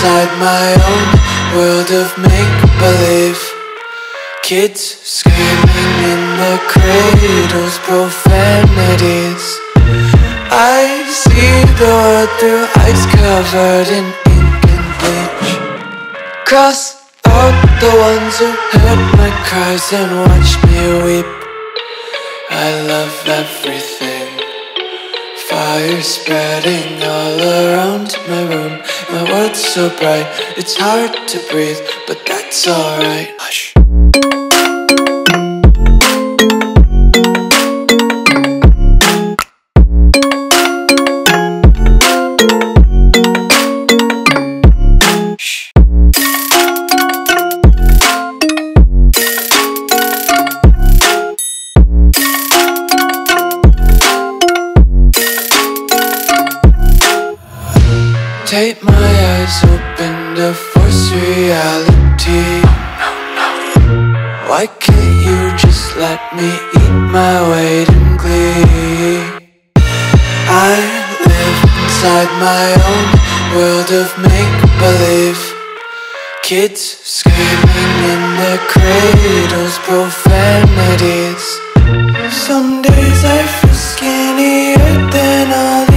inside my own world of make-believe. Kids screaming in the cradles, profanities. I see the world through ice covered in ink and bleach. Cross out the ones who heard my cries and watched me weep. I love everything. Fire spreading all around my room. My world's so bright, it's hard to breathe, but that's alright. Hush. Tape my eyes open to force reality. Why can't you just let me eat my weight in glee? I live inside my own world of make-believe. Kids screaming in their cradles, profanities. Some days I feel skinnier than others.